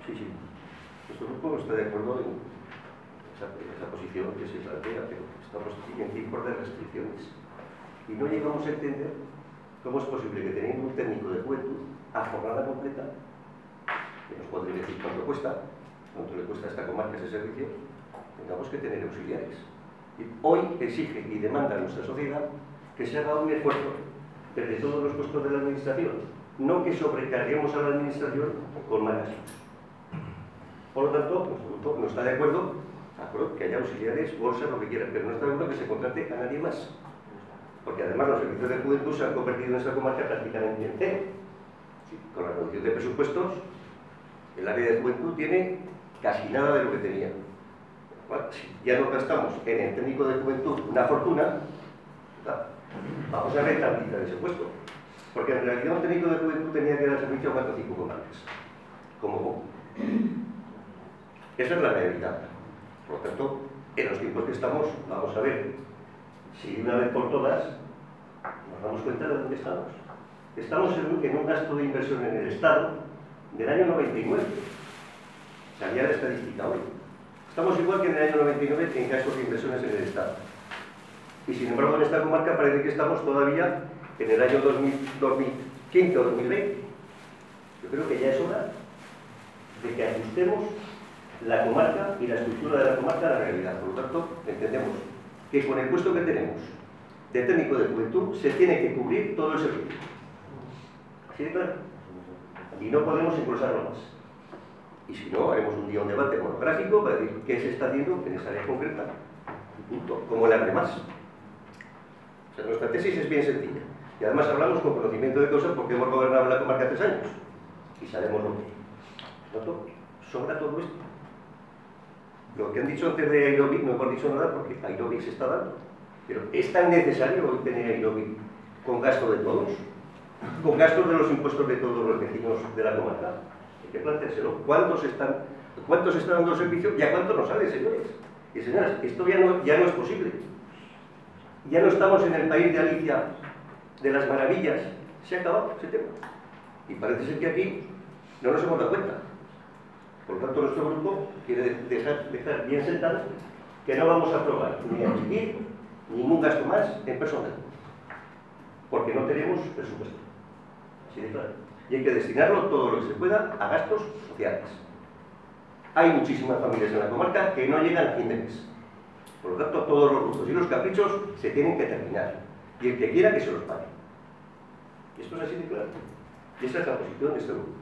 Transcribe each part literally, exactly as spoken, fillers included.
Sí, sí. Nuestro grupo está de acuerdo en esa, en esa posición que se plantea, pero estamos en tiempos de restricciones. Y no llegamos a entender cómo es posible que teniendo un técnico de juventud a jornada completa, que nos podría decir cuánto cuesta, cuánto le cuesta a esta comarca ese servicio, tengamos que tener auxiliares. Y hoy exige y demanda a nuestra sociedad que se haga un esfuerzo desde todos los puestos de la administración, no que sobrecarguemos a la administración con más gastos. Por lo tanto, nuestro grupo no está de acuerdo, de acuerdo que haya auxiliares, bolsas, lo que quieran, pero no está de acuerdo que se contrate a nadie más. Porque además los servicios de juventud se han convertido en esta comarca prácticamente en cero. Sí, con la reducción de presupuestos, el área de juventud tiene casi nada de lo que tenía. Bueno, si ya nos gastamos en el técnico de juventud una fortuna, ¿verdad? Vamos a rentabilizar ese puesto. Porque en realidad un técnico de juventud tenía que dar servicio a cuatro o cinco comarcas. Como esa es la realidad. Por lo tanto, en los tiempos que estamos, vamos a ver si una vez por todas nos damos cuenta de dónde estamos. Estamos en un, en un gasto de inversión en el Estado del año noventa y nueve. Salía la estadística hoy. Estamos igual que en el año noventa y nueve en gastos de inversiones en el Estado. Y sin embargo, en esta comarca parece que estamos todavía en el año dos mil quince o dos mil veinte. Yo creo que ya es hora de que ajustemos la comarca y la estructura de la comarca a la realidad. Por lo tanto, entendemos que con el puesto que tenemos de técnico de juventud se tiene que cubrir todo el servicio. ¿Así de claro? Y no podemos engrosarlo más. Y si no, haremos un día un debate monográfico para decir qué se está haciendo en esa área concreta. Punto. Como el ARRE más. O sea, nuestra tesis es bien sencilla. Y además hablamos con conocimiento de cosas porque hemos gobernado la comarca tres años. Y sabemos lo que es. ¿No? Sobra todo esto. Lo que han dicho antes de Aerobic no hemos dicho nada porque Aerobic se está dando. Pero ¿es tan necesario hoy tener Aerobic con gasto de todos? ¿Con gastos de los impuestos de todos los vecinos de la comarca? Hay que planteárselo. ¿Cuántos están, cuántos están dando servicio y a cuánto nos sale, señores? Y señoras, esto ya no, ya no es posible. Ya no estamos en el país de Alicia, de las maravillas. Se ha acabado ese tema. Y parece ser que aquí no nos hemos dado cuenta. Por lo tanto, nuestro grupo quiere dejar, dejar bien sentado que no vamos a aprobar ni a exigir ningún gasto más en personal. Porque no tenemos presupuesto. Así de claro. Y hay que destinarlo todo lo que se pueda a gastos sociales. Hay muchísimas familias en la comarca que no llegan a fin de mes. Por lo tanto, todos los gustos y los caprichos se tienen que terminar. Y el que quiera que se los pague. Y esto es así de claro. Y esa es la posición de este grupo.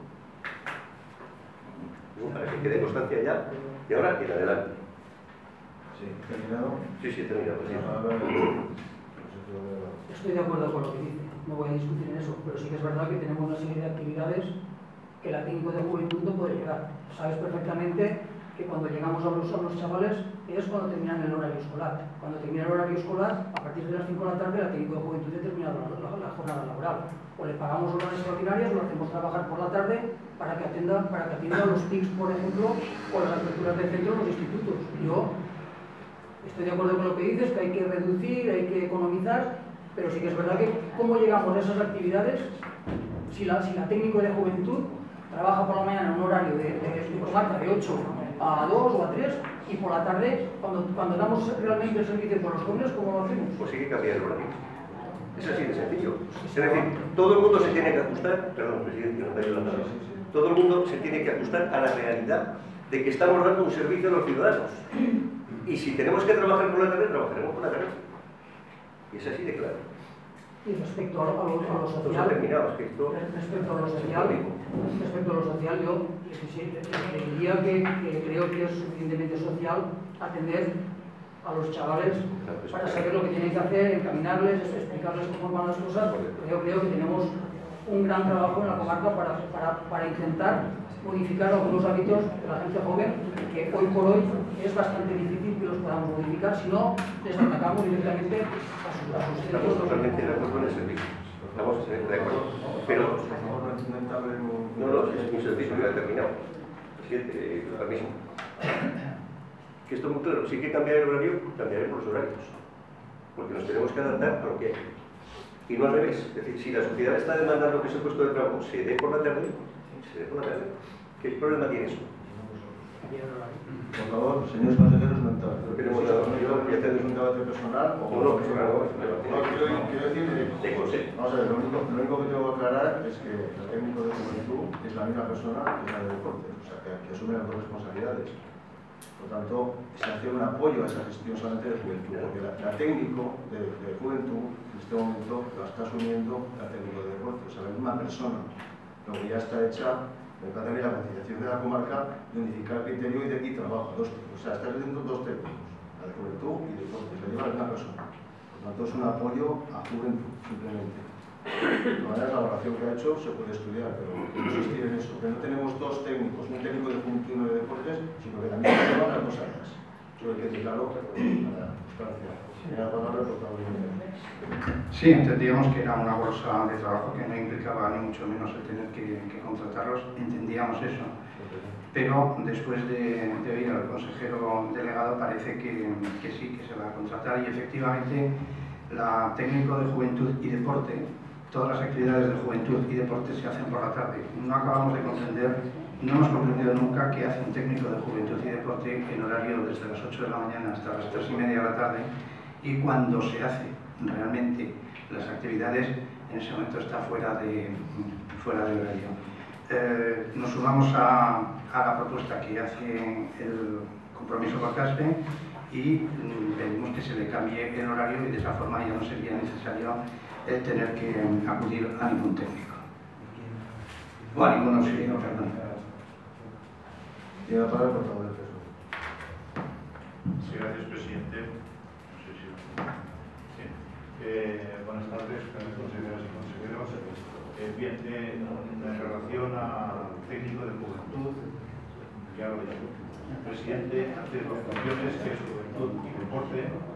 Para que quede constancia ya, y ahora en adelante. Sí, ¿terminado? Sí, sí, terminado. Sí. Estoy de acuerdo con lo que dice, no voy a discutir en eso, pero sí que es verdad que tenemos una serie de actividades que la técnico de juventud no puede llegar. Sabes perfectamente que cuando llegamos a los, a los chavales es cuando terminan el horario escolar. Cuando termina el horario escolar, a partir de las cinco de la tarde, la técnico de juventud ha terminado la, la, la jornada laboral. O le pagamos horas extraordinarias, lo hacemos trabajar por la tarde para que atienda, para que atienda los P I Cs, por ejemplo, o las aperturas de centro en los institutos. Yo estoy de acuerdo con lo que dices, que hay que reducir, hay que economizar, pero sí que es verdad que cómo llegamos a esas actividades si la, si la técnico de juventud trabaja por la mañana en un horario de, de, de comarca de ocho a dos o a tres y por la tarde, cuando, cuando damos realmente el servicio por los jóvenes, ¿cómo lo hacemos? Pues sí que cambia el horario. Es así de sencillo. Es decir, todo el mundo se tiene que ajustar, perdón, presidente, no me dio la palabra. Todo el mundo se tiene que ajustar a la realidad de que estamos dando un servicio a los ciudadanos. Y si tenemos que trabajar por la tarde, trabajaremos por la tarde. Y es así de claro. Y respecto a lo, a lo, a lo social, ha terminado, es que esto, respecto a lo social, respecto a lo social, yo le diría que, que creo que es suficientemente social atender a los chavales para saber lo que tienen que hacer, encaminarles, explicarles cómo van las cosas. Yo creo que tenemos un gran trabajo en la comarca para, para, para intentar modificar algunos hábitos de la gente joven, que hoy por hoy es bastante difícil que los podamos modificar, si no les atacamos directamente a sus brazos. Estamos totalmente de acuerdo en el servicio. Estamos de acuerdo. Pero no, no, es mi servicio, ya he terminado. Presidente, permiso. Que esto es muy claro. Si hay que cambiar el horario, cambiaremos los horarios. Porque nos tenemos que adaptar a lo que hay. Y no al revés. Es decir, si la sociedad está demandando que ese puesto de trabajo se dé por la tarde, se dé por la tarde. ¿Qué problema tiene eso? Por favor, señores consejeros, no entrar. No queremos Sí, nada. no, que este es un debate personal o No, no, personal, no, no, quiero, quiero decir que, de consejo. vamos a ver, lo único, lo único que tengo que aclarar es que el técnico de juventud es la misma persona que la de deportes, o sea, que, que asume las dos responsabilidades. Por tanto, se hace un apoyo a esa gestión solamente de juventud, porque la, la técnico de, de juventud en este momento la está asumiendo la técnico de deportes, o sea, la misma persona. Lo que ya está hecha, me parece a mí la conciliación de la comarca, de unificar criterio y de aquí trabajo, dos, o sea, está haciendo dos técnicos, la de juventud y deportes, la lleva la misma persona. Por tanto, es un apoyo a juventud, simplemente. De manera, la valoración que ha hecho se puede estudiar, pero quiero insistir en eso, que no tenemos dos técnicos, un técnico de juventud y uno de deportes, sino que también se llevan las dos áreas. Eso hay que decirlo para la constancia. Señora palabra, por favor. Sí, entendíamos que era una bolsa de trabajo que no implicaba ni mucho menos el tener que, que contratarlos, entendíamos eso. Pero después de, de oír al consejero delegado parece que, que sí, que se va a contratar y efectivamente la técnico de juventud y deporte, todas las actividades de juventud y deporte se hacen por la tarde. No acabamos de comprender, no hemos comprendido nunca qué hace un técnico de juventud y deporte en horario desde las ocho de la mañana hasta las tres y media de la tarde y cuando se hace realmente las actividades, en ese momento está fuera de, fuera de horario. Eh, nos sumamos a, a la propuesta que hace el compromiso con CASPE y mm, pedimos que se le cambie el horario y de esa forma ya no sería necesario el tener que acudir a ningún técnico. O a ningún auxiliar, perdón. Tiene la palabra, por favor, el profesor. Sí, gracias, presidente. No sé si... Sí. Eh, buenas tardes, consejeras y consejeros. Eh, bien, eh, en relación al técnico de juventud, ya lo llamo. El presidente hace dos funciones, que es juventud y deporte.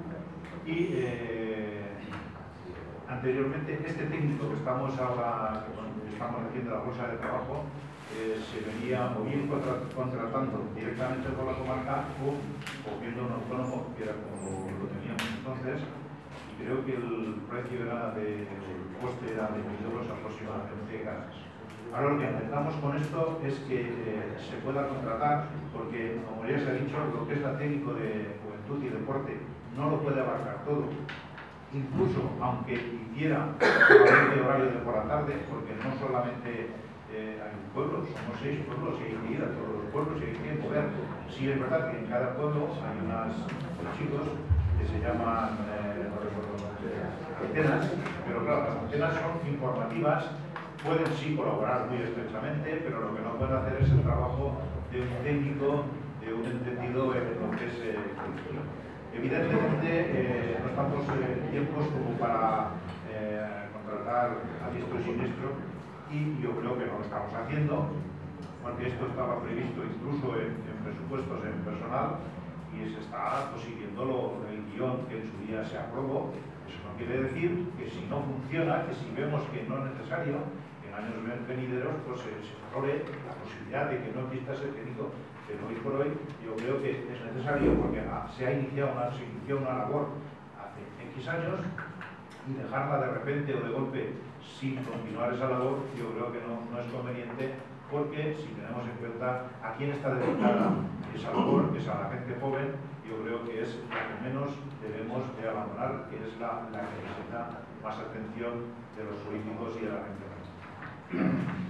Y eh, anteriormente, este técnico que estamos ahora, que estamos haciendo la bolsa de trabajo, Eh, se venía o bien contra, contratando directamente por la comarca o, o viendo un autónomo, que era como lo teníamos entonces, y creo que el precio era de, el coste era de mil euros aproximadamente gastos. Ahora lo que intentamos con esto es que eh, se pueda contratar, porque como ya se ha dicho, lo que es la técnico de juventud y deporte no lo puede abarcar todo. Incluso aunque hiciera solamente horario de por la tarde, porque no solamente Eh, hay un pueblo, somos seis pueblos y hay que ir a todos los pueblos y hay que mover. Sí, es verdad que en cada pueblo hay unos chicos que se llaman, eh, no recuerdo, antenas, pero claro, las antenas son informativas, pueden sí colaborar muy estrechamente, pero lo que no pueden hacer es el trabajo de un técnico, de un entendido en lo que es eh, cultura. Evidentemente, eh, no estamos en tiempos como para eh, contratar a diestro y siniestro, y yo creo que no lo estamos haciendo, porque esto estaba previsto incluso en, en presupuestos en personal y se está pues, siguiendo lo, el guión que en su día se aprobó. Eso no quiere decir que si no funciona, que si vemos que no es necesario, en años venideros pues, se, se valore la posibilidad de que no exista ese técnico, pero hoy por hoy yo creo que es necesario porque ah, se ha iniciado una, se inició una labor hace X años y dejarla de repente o de golpe sin continuar esa labor, yo creo que no, no es conveniente, porque si tenemos en cuenta a quién está dedicada esa labor, que es a la gente joven, yo creo que es la que menos debemos de abandonar, que es la, la que necesita más atención de los políticos y de la gente joven.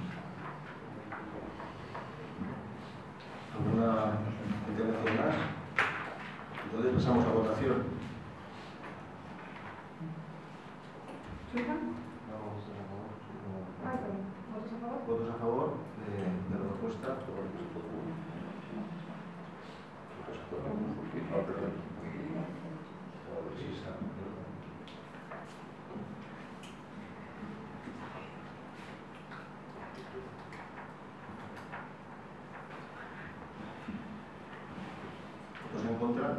¿Alguna intervención más? Entonces pasamos a votación. ¿Votos a favor de, de la propuesta? ¿Votos en contra?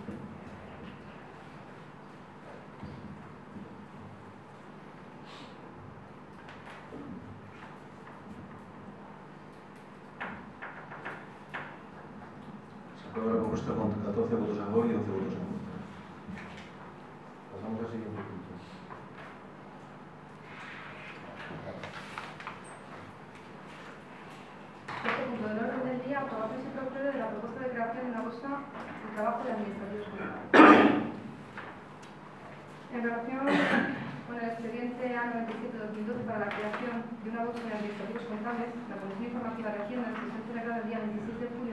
La propuesta con catorce votos a favor y once votos en contra. Pasamos al siguiente punto. Este punto del orden del día, aprobación y procede de la propuesta de creación de una bolsa de trabajo de administrativos contables. En relación con el expediente A noventa y siete barra dos mil doce para la creación de una bolsa de administrativos contables, la Comisión Informativa de Hacienda, en sesión celebrada el día veintiséis de julio